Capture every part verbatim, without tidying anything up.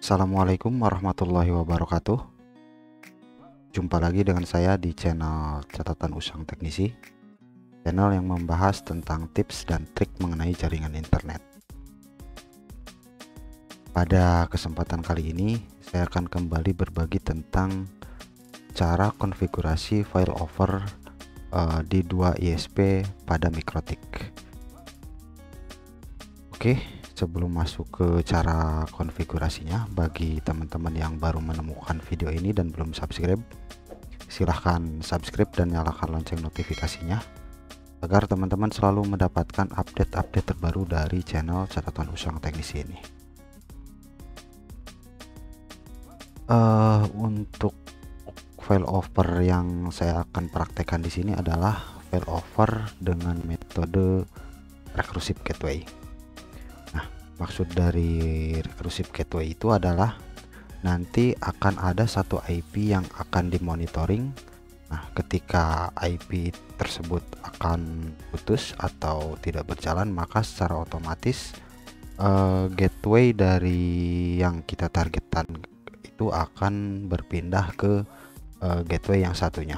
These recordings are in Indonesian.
Assalamualaikum warahmatullahi wabarakatuh. Jumpa lagi dengan saya di channel Catatan Usang Teknisi, channel yang membahas tentang tips dan trik mengenai jaringan internet. Pada kesempatan kali ini, saya akan kembali berbagi tentang cara konfigurasi failover uh, di dua I S P pada Mikrotik. Oke, sebelum masuk ke cara konfigurasinya, bagi teman-teman yang baru menemukan video ini dan belum subscribe, silahkan subscribe dan nyalakan lonceng notifikasinya agar teman-teman selalu mendapatkan update-update terbaru dari channel Catatan Usang Teknisi ini. Uh, untuk failover yang saya akan praktekkan di sini adalah failover dengan metode recursive gateway. Maksud dari recursive gateway itu adalah nanti akan ada satu I P yang akan dimonitoring. Nah, ketika I P tersebut akan putus atau tidak berjalan, maka secara otomatis uh, gateway dari yang kita targetkan itu akan berpindah ke uh, gateway yang satunya.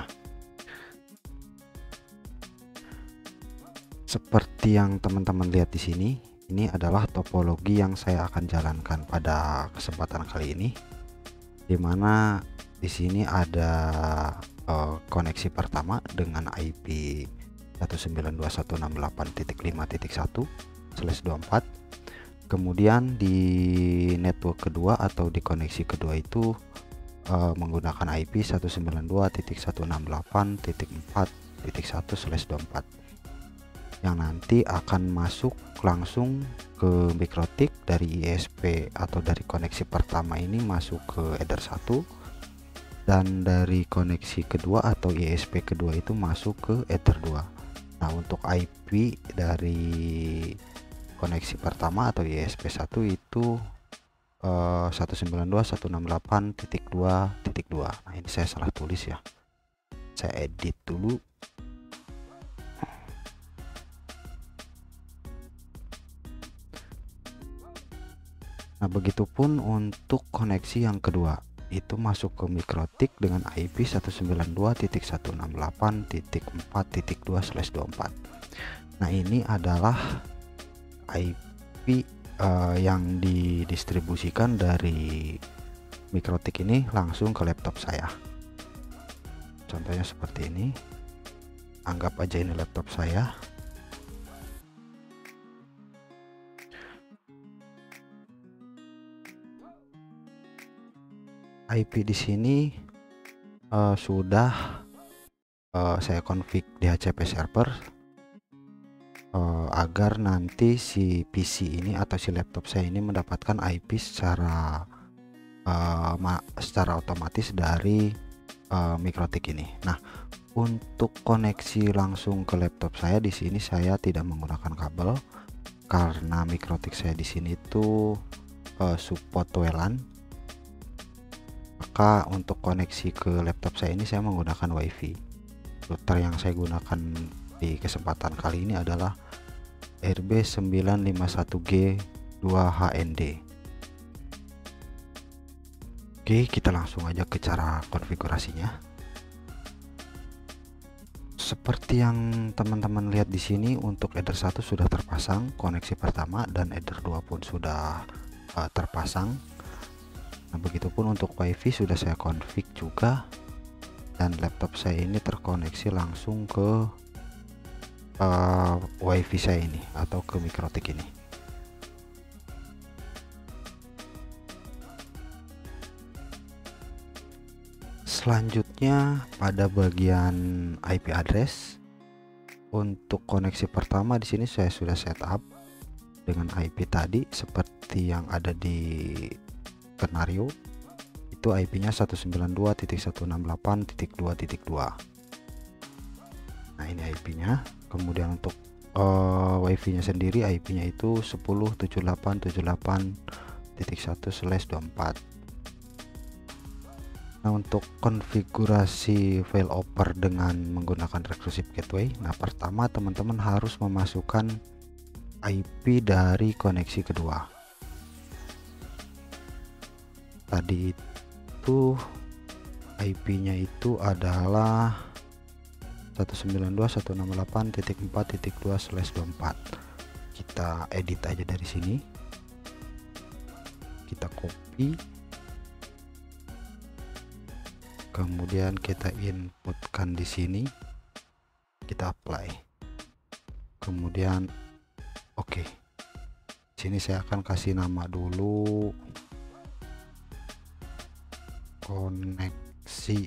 Seperti yang teman-teman lihat di sini, ini adalah topologi yang saya akan jalankan pada kesempatan kali ini, dimana di sini ada uh, koneksi pertama dengan I P satu sembilan dua satu enam delapan titik lima titik satu slash dua puluh empat. Kemudian di network kedua atau di koneksi kedua itu uh, menggunakan I P satu sembilan dua titik satu enam delapan titik empat titik satu slash dua puluh empat yang nanti akan masuk langsung ke Mikrotik dari I S P atau dari koneksi pertama ini masuk ke header satu, dan dari koneksi kedua atau I S P kedua itu masuk ke header dua. Nah, untuk I P dari koneksi pertama atau I S P satu itu uh, satu sembilan dua satu enam delapan titik dua titik dua. Nah, ini saya salah tulis ya, saya edit dulu. Nah, begitupun untuk koneksi yang kedua itu masuk ke Mikrotik dengan I P satu sembilan dua titik satu enam delapan titik empat titik dua slash dua puluh empat. Nah, ini adalah I P uh, yang didistribusikan dari Mikrotik ini langsung ke laptop saya. Contohnya seperti ini. Anggap aja ini laptop saya. I P di sini uh, sudah uh, saya config D H C P server uh, agar nanti si P C ini atau si laptop saya ini mendapatkan I P secara uh, secara otomatis dari uh, Mikrotik ini. Nah, untuk koneksi langsung ke laptop saya di sini saya tidak menggunakan kabel karena Mikrotik saya di sini itu uh, support W L A N. Maka untuk koneksi ke laptop saya ini saya menggunakan WiFi. Router yang saya gunakan di kesempatan kali ini adalah R B sembilan lima satu G dua H N D. Oke, kita langsung aja ke cara konfigurasinya. Seperti yang teman-teman lihat di sini, untuk header satu sudah terpasang koneksi pertama dan header dua pun sudah uh, terpasang. Nah, begitupun untuk WiFi sudah saya config juga, dan laptop saya ini terkoneksi langsung ke uh, WiFi saya ini atau ke Mikrotik ini. Selanjutnya pada bagian I P address, untuk koneksi pertama di sini saya sudah setup dengan I P tadi seperti yang ada di skenario. Itu I P-nya satu sembilan dua titik satu enam delapan titik dua titik dua. Nah, ini I P-nya. Kemudian untuk uh, WiFi-nya sendiri I P-nya itu sepuluh titik tujuh delapan titik tujuh delapan titik satu slash dua puluh empat. Nah, untuk konfigurasi failover dengan menggunakan recursive gateway, nah pertama teman-teman harus memasukkan I P dari koneksi kedua. tadi itu I P-nya itu adalah satu sembilan dua dot satu enam delapan dot empat dot dua slash dua puluh empat. Kita edit aja dari sini, kita copy, kemudian kita inputkan di sini, kita apply, kemudian oke. Okay. Sini saya akan kasih nama dulu koneksi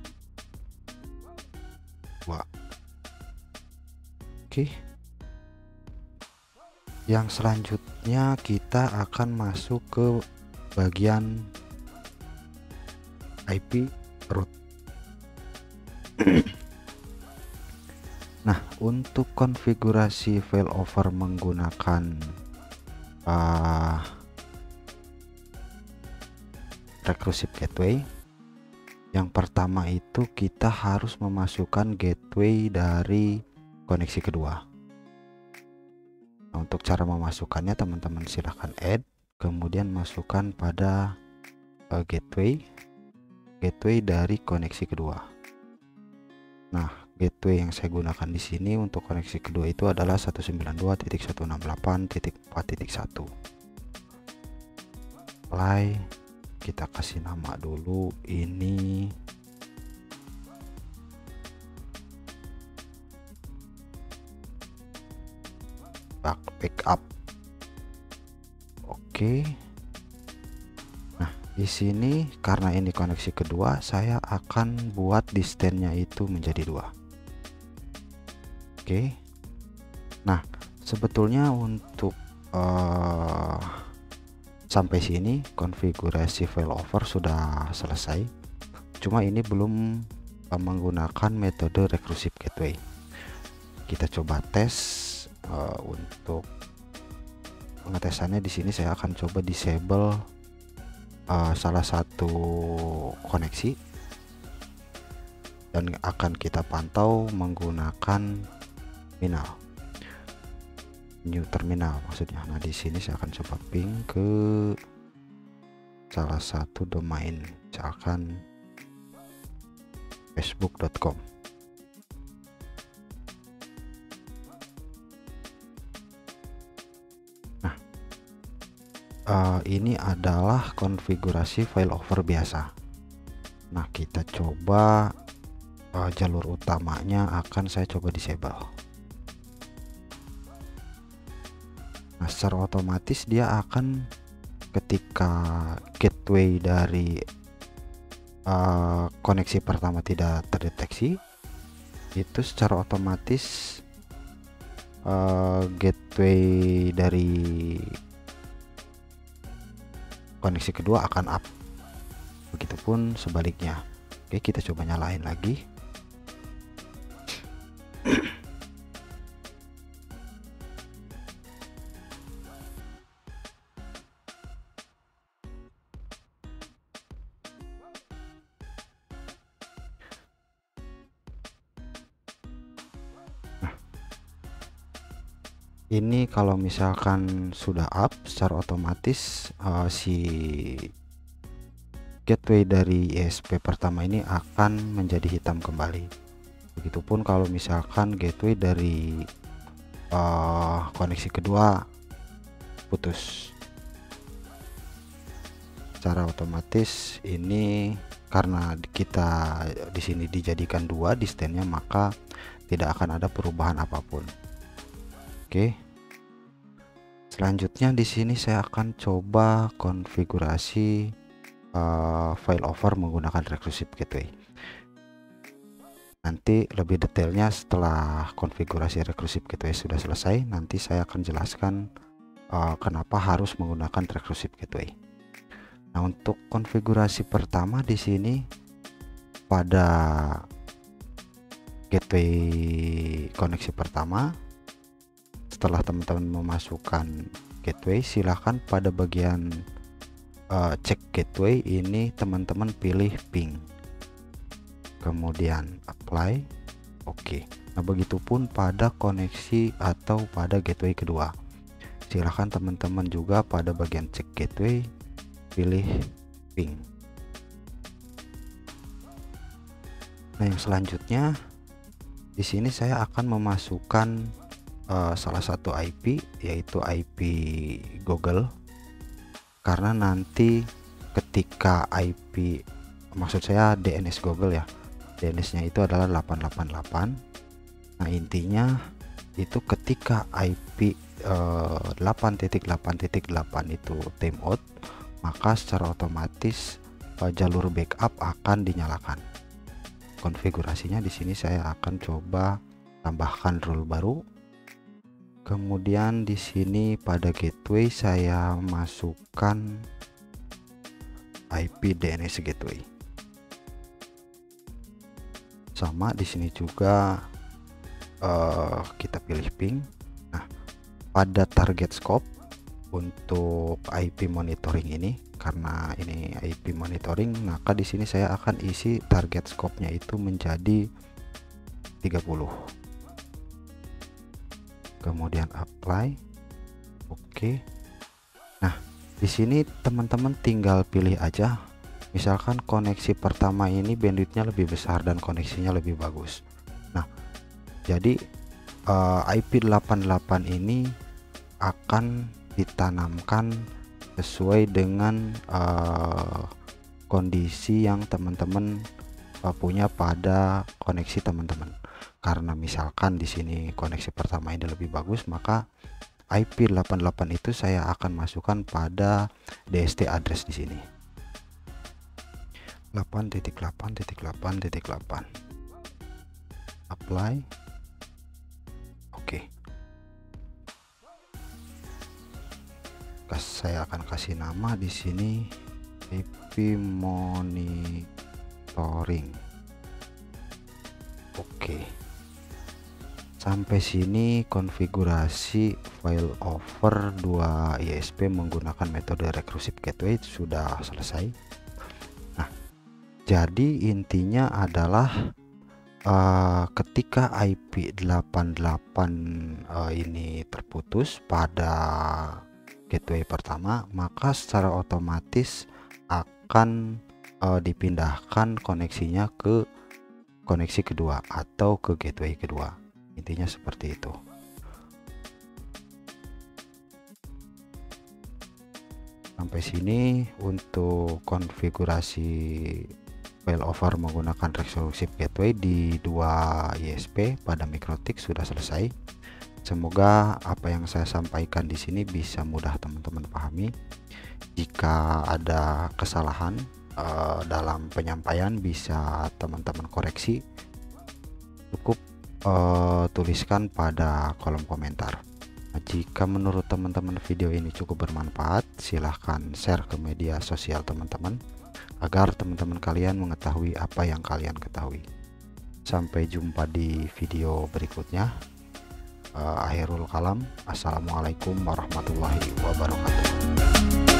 dua. Oke. Yang selanjutnya kita akan masuk ke bagian I P root. Nah, untuk konfigurasi failover menggunakan uh, recursive gateway, yang pertama itu kita harus memasukkan gateway dari koneksi kedua. Nah, untuk cara memasukkannya teman-teman silahkan add, kemudian masukkan pada uh, gateway gateway dari koneksi kedua. Nah, gateway yang saya gunakan di sini untuk koneksi kedua itu adalah satu sembilan dua dot satu enam delapan dot empat dot satu. Apply, kita kasih nama dulu ini backup. Oke. Nah, di sini karena ini koneksi kedua, saya akan buat distance-nya itu menjadi dua. Oke. Nah, sebetulnya untuk uh, sampai sini konfigurasi failover sudah selesai. Cuma ini belum uh, menggunakan metode recursive gateway. Kita coba tes uh, untuk pengetesannya. Di sini saya akan coba disable uh, salah satu koneksi dan akan kita pantau menggunakan terminal. New terminal maksudnya. Nah, di sini saya akan coba ping ke salah satu domain, misalkan facebook dot com. Nah, uh, ini adalah konfigurasi failover biasa. Nah, kita coba uh, jalur utamanya akan saya coba disable. Nah, secara otomatis dia akan ketika gateway dari uh, koneksi pertama tidak terdeteksi, itu secara otomatis uh, gateway dari koneksi kedua akan up. Begitupun sebaliknya. Oke, kita coba nyalain lagi. Ini kalau misalkan sudah up, secara otomatis uh, si gateway dari I S P pertama ini akan menjadi hitam kembali. Begitupun kalau misalkan gateway dari uh, koneksi kedua putus, secara otomatis ini karena kita di sini dijadikan dua distance-nya, maka tidak akan ada perubahan apapun. Oke. Selanjutnya di sini saya akan coba konfigurasi uh, failover menggunakan recursive gateway. Nanti lebih detailnya setelah konfigurasi recursive gateway sudah selesai, nanti saya akan jelaskan uh, kenapa harus menggunakan recursive gateway. Nah, untuk konfigurasi pertama di sini pada gateway koneksi pertama, setelah teman-teman memasukkan gateway, silahkan pada bagian uh, cek gateway ini teman-teman pilih ping, kemudian apply. Oke. Nah, begitupun pada koneksi atau pada gateway kedua, silahkan teman-teman juga pada bagian cek gateway pilih ping. Nah, yang selanjutnya di sini saya akan memasukkan uh, salah satu I P, yaitu I P Google, karena nanti ketika I P, maksud saya D N S Google ya, D N S-nya itu adalah delapan delapan delapan. Nah, intinya itu ketika I P uh, delapan titik delapan titik delapan itu timeout, maka secara otomatis uh, jalur backup akan dinyalakan. Konfigurasinya di sini saya akan coba tambahkan rule baru. Kemudian di sini pada gateway saya masukkan I P D N S gateway. Sama di sini juga uh, kita pilih ping. Nah, pada target scope untuk I P monitoring ini, karena ini I P monitoring, maka di sini saya akan isi target scope-nya itu menjadi tiga puluh. Kemudian apply. Oke. Nah, di sini teman-teman tinggal pilih aja. Misalkan koneksi pertama ini bandwidthnya lebih besar dan koneksinya lebih bagus. Nah, jadi uh, I P delapan delapan ini akan ditanamkan sesuai dengan uh, kondisi yang teman-teman uh, punya pada koneksi teman-teman. Karena misalkan di sini koneksi pertama ini lebih bagus, maka I P delapan delapan itu saya akan masukkan pada D S T address di sini. delapan titik delapan titik delapan titik delapan. Apply. Oke. Saya akan kasih nama di sini I P monitoring. Oke. Sampai sini konfigurasi file over dua I S P menggunakan metode recursive gateway sudah selesai. Nah, jadi intinya adalah uh, ketika I P delapan delapan uh, ini terputus pada gateway pertama, maka secara otomatis akan uh, dipindahkan koneksinya ke koneksi kedua atau ke gateway kedua. Intinya seperti itu. Sampai sini untuk konfigurasi failover menggunakan recursive gateway di dua I S P pada MikroTik sudah selesai. Semoga apa yang saya sampaikan di sini bisa mudah teman-teman pahami. Jika ada kesalahan uh, dalam penyampaian, bisa teman-teman koreksi. Cukup uh, tuliskan pada kolom komentar. Nah, jika menurut teman-teman video ini cukup bermanfaat, silahkan share ke media sosial teman-teman agar teman-teman kalian mengetahui apa yang kalian ketahui. Sampai jumpa di video berikutnya. Uh, akhirul kalam. Assalamualaikum warahmatullahi wabarakatuh.